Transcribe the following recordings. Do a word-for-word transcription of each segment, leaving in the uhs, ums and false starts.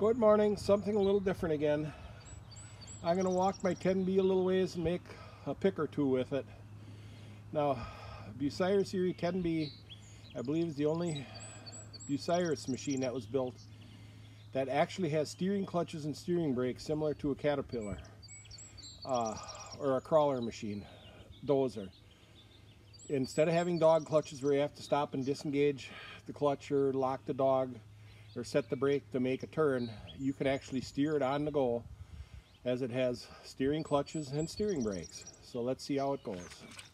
Good morning. Something a little different again. I'm going to walk my ten B a little ways and make a pick or two with it. Now, Bucyrus Erie ten B, I believe, is the only Bucyrus machine that was built that actually has steering clutches and steering brakes similar to a Caterpillar uh, or a crawler machine, dozer. Instead of having dog clutches where you have to stop and disengage the clutch or lock the dog or set the brake to make a turn, you can actually steer it on the go, as it has steering clutches and steering brakes. So let's see how it goes.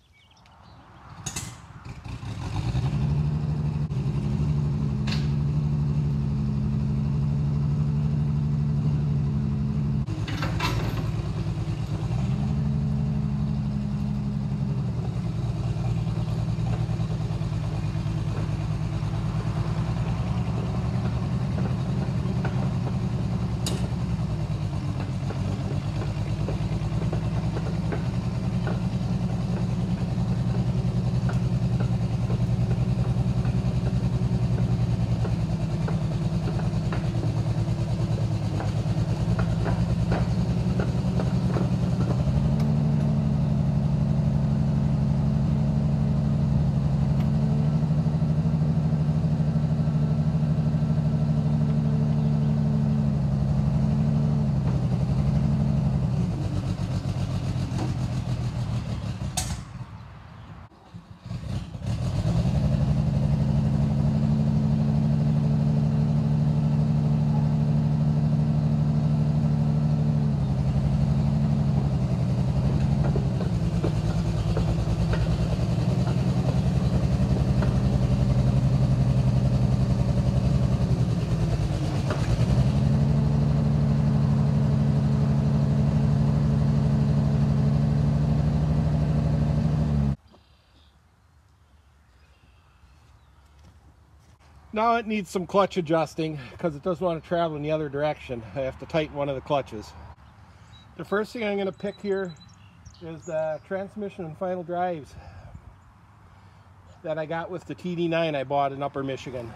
Now it needs some clutch adjusting because it doesn't want to travel in the other direction. I have to tighten one of the clutches. The first thing I'm going to pick here is the transmission and final drives that I got with the T D nine I bought in Upper Michigan.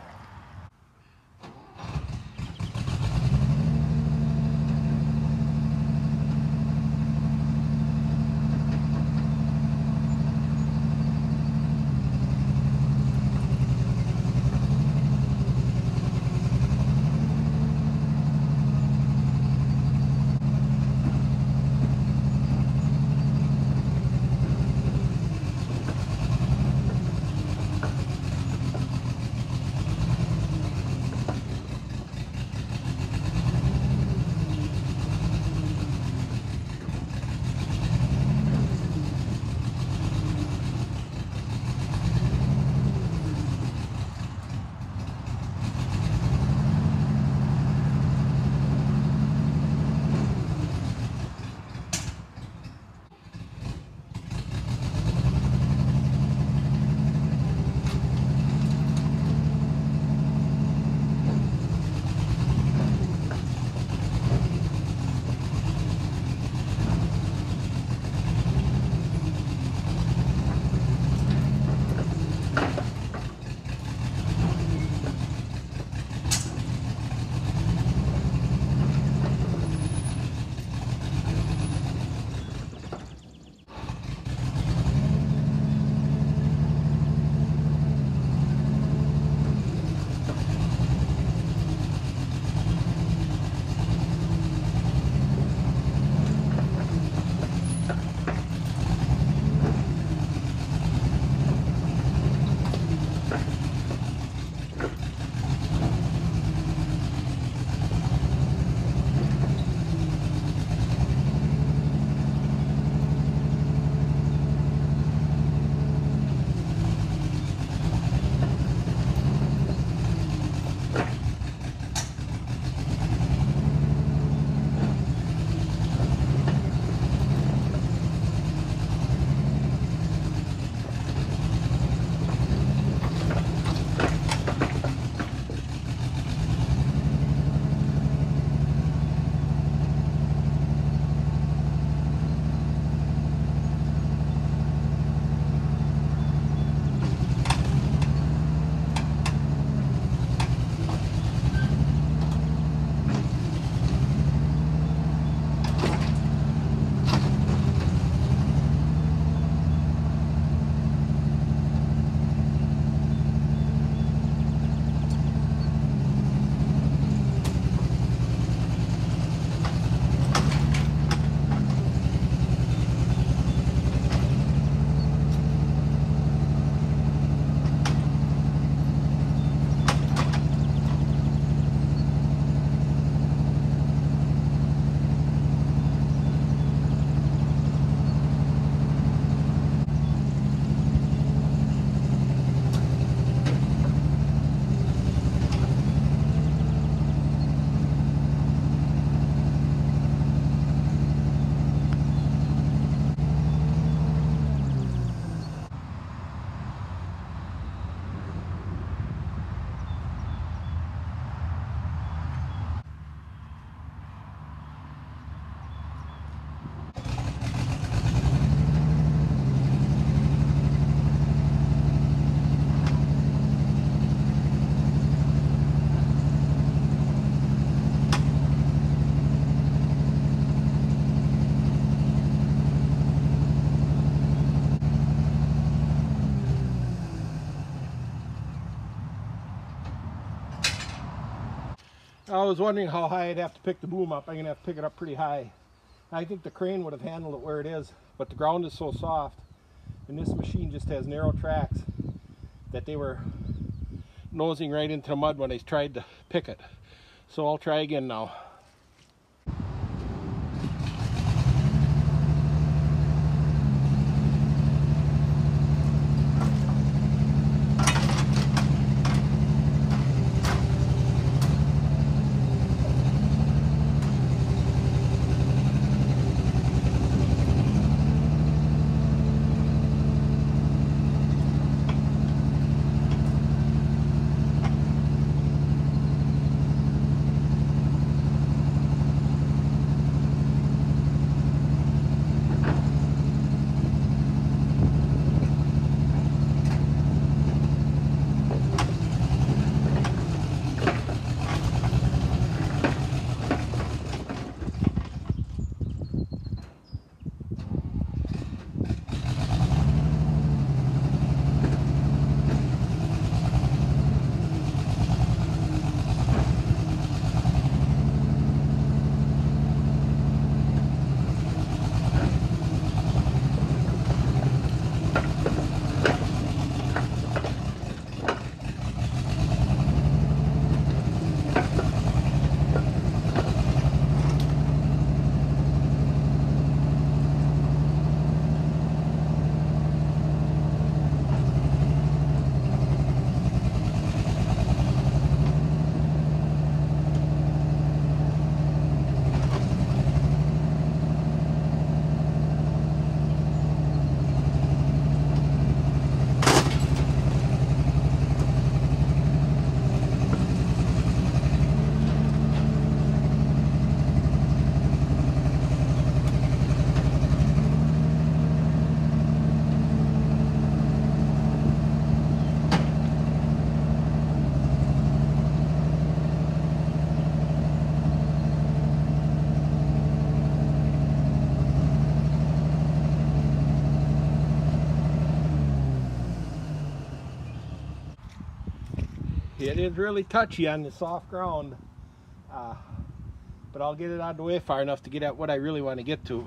I was wondering how high I'd have to pick the boom up. I'm going to have to pick it up pretty high. I think the crane would have handled it where it is, but the ground is so soft, and this machine just has narrow tracks that they were nosing right into the mud when I tried to pick it. So I'll try again now. It is really touchy on the soft ground, uh, but I'll get it out of the way far enough to get at what I really want to get to.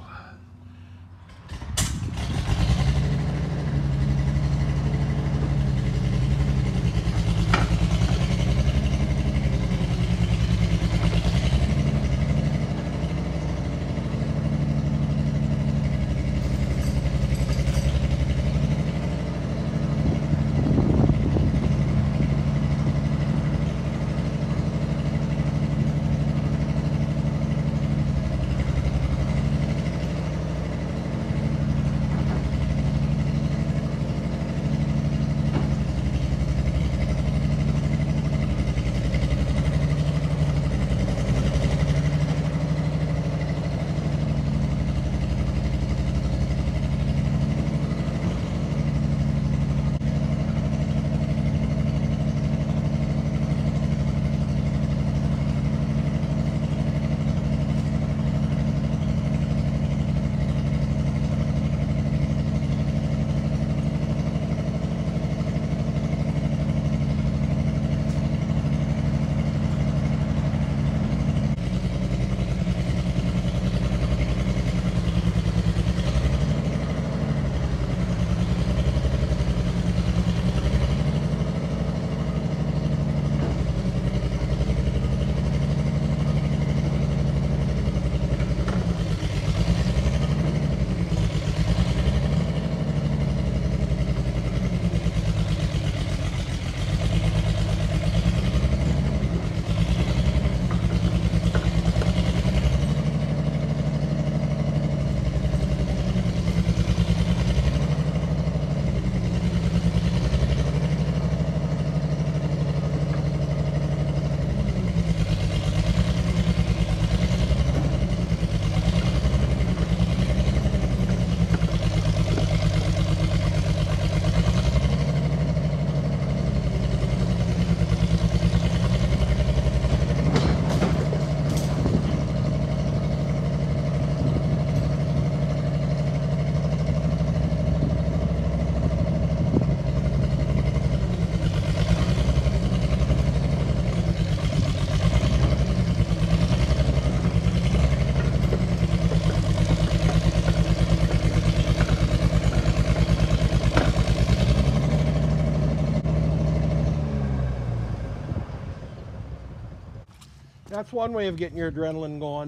That's one way of getting your adrenaline going.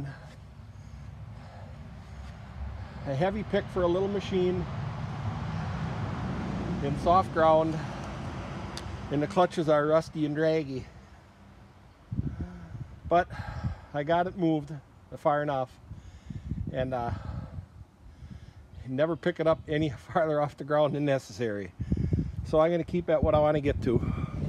A heavy pick for a little machine in soft ground, and the clutches are rusty and draggy. But I got it moved far enough, and uh, never pick it up any farther off the ground than necessary. So I'm going to keep at what I want to get to.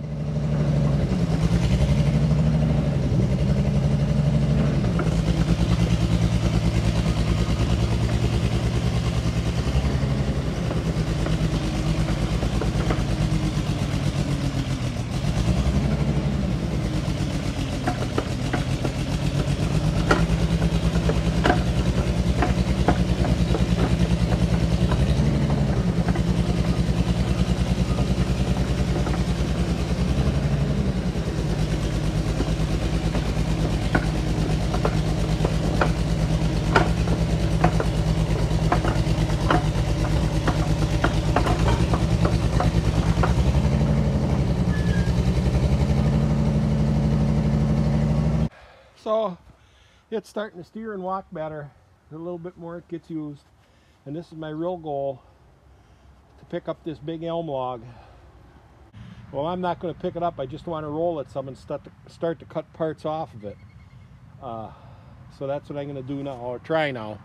So it's starting to steer and walk better. The little bit more it gets used. And this is my real goal, to pick up this big elm log. Well, I'm not going to pick it up. I just want to roll it some and start to, start to cut parts off of it. Uh, so that's what I'm going to do now, or try now.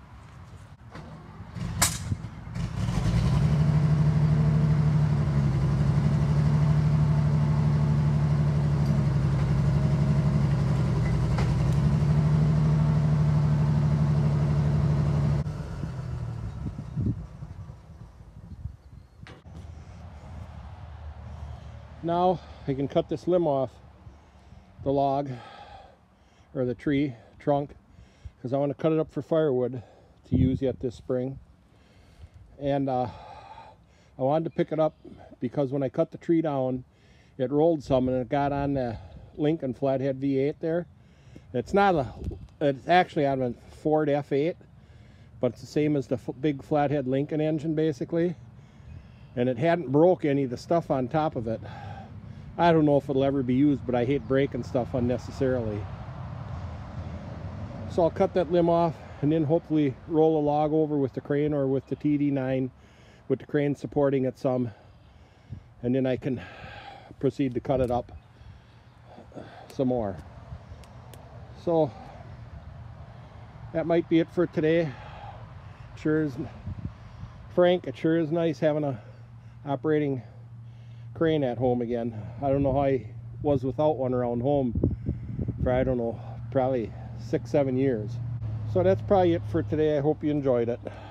Now I can cut this limb off the log, or the tree trunk, because I want to cut it up for firewood to use yet this spring. And uh, I wanted to pick it up because when I cut the tree down, it rolled some and it got on the Lincoln Flathead V eight there. It's not a, it's actually on a Ford F eight, but it's the same as the big Flathead Lincoln engine basically. And it hadn't broke any of the stuff on top of it. I don't know if it'll ever be used, but I hate breaking stuff unnecessarily. So I'll cut that limb off and then hopefully roll a log over with the crane or with the T D nine, with the crane supporting it some, and then I can proceed to cut it up some more. So that might be it for today. Sure is, Frank, it sure is nice having a operating crane at home again. I don't know how I was without one around home for, I don't know, probably six, seven years. So that's probably it for today. I hope you enjoyed it.